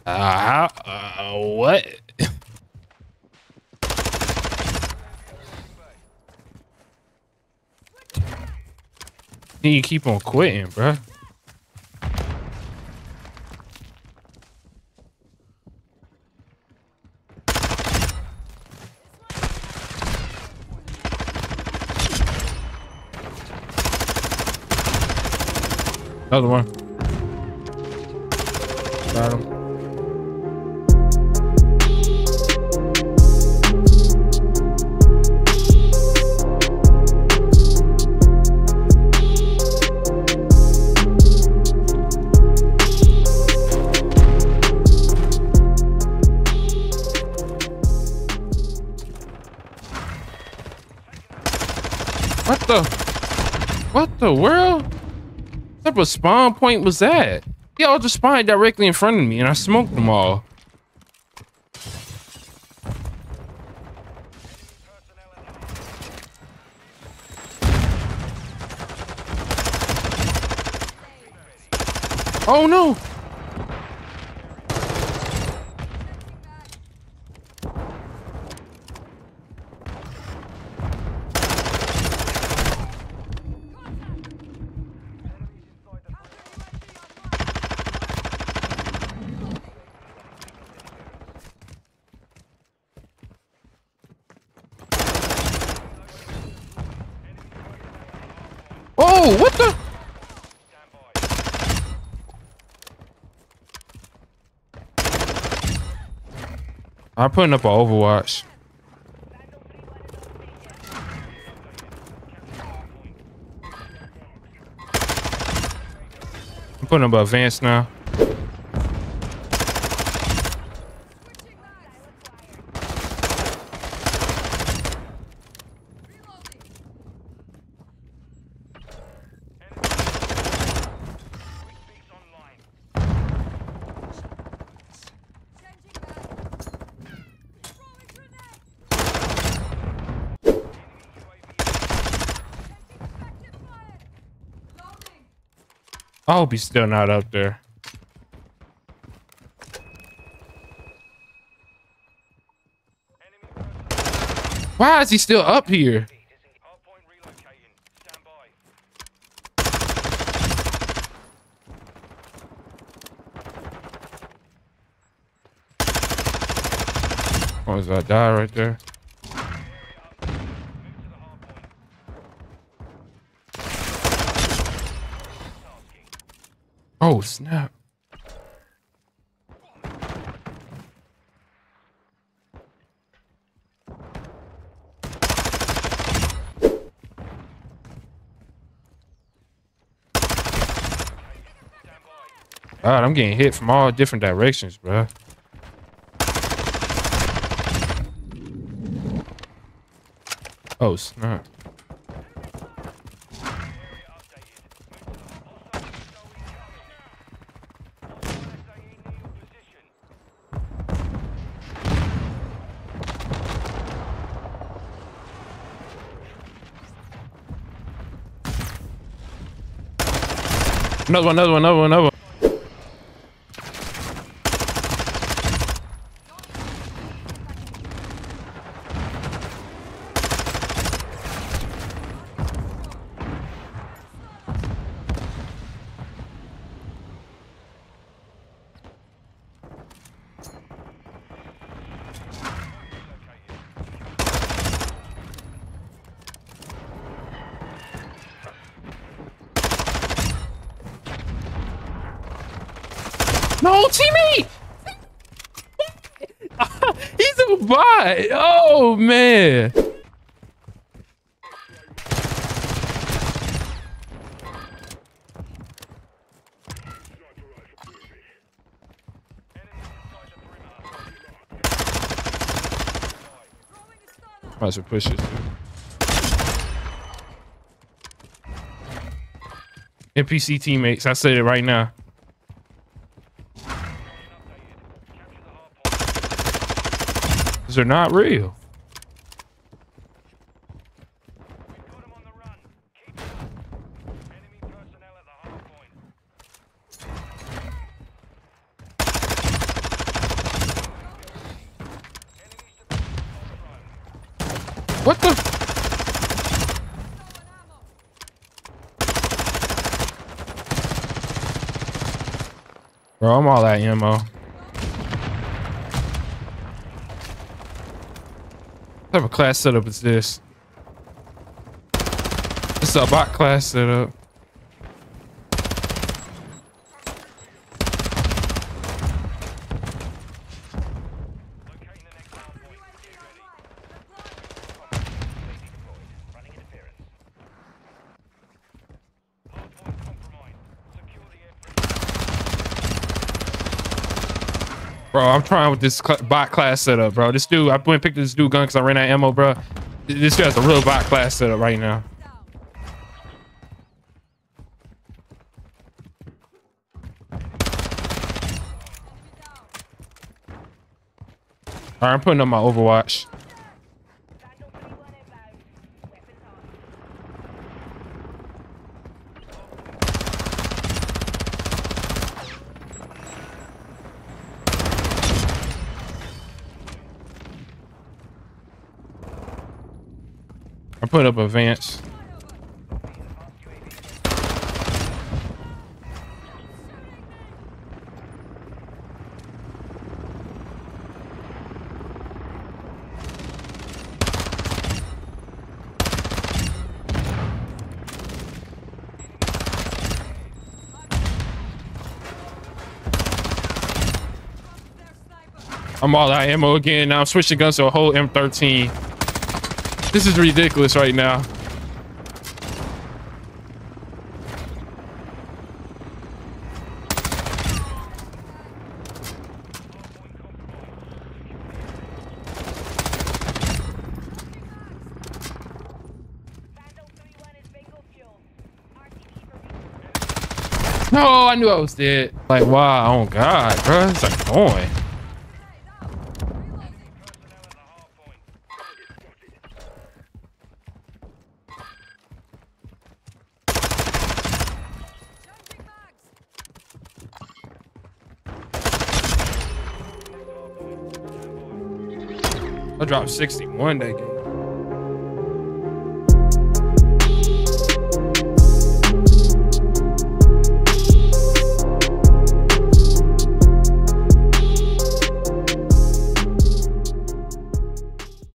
What? You keep on quitting, bro. Another one. Got him. What the world? What type of spawn point was that? Y'all just spawned directly in front of me and I smoked them all. Oh no! Oh, what the? I'm putting up an Overwatch. I'm putting up an Advanced now. I hope he's still not up there. Why is he still up here? Oh, is that die right there? Oh, snap. God, I'm getting hit from all different directions, bro. Oh, snap. Another one. No, teammate! He's a bot! Oh, man! Might as well push it. NPC teammates, I said it right now. They're not real. What the? Bro, I'm all out of ammo. What type of class setup is this? This is a bot class setup. Bro, I'm trying with this bot class setup, bro. This dude, I went and picked this dude gun because I ran out of ammo, bro. This guy's a real bot class setup right now. All right, I'm putting up my Overwatch. I'm putting up advance. I'm all out of ammo again. Now I'm switching guns to a whole M13. This is ridiculous right now. No, I knew I was dead. Like, wow, oh God, bro, it's like going. I dropped 61 that game.